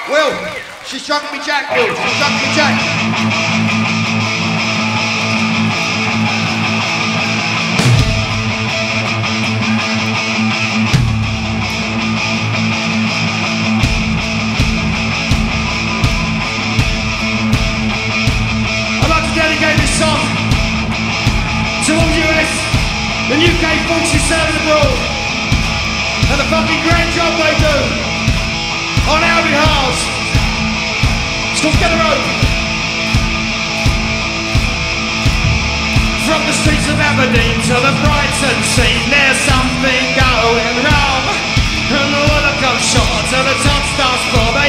Will, she struck me Jack, Will, she struck me Jack. To all US and UK forces serving abroad and the fucking great job they do on our behalf. It's called Get a Rope. From the streets of Aberdeen to the Brighton scene, there's something going wrong, and the water comes short till the top starts for.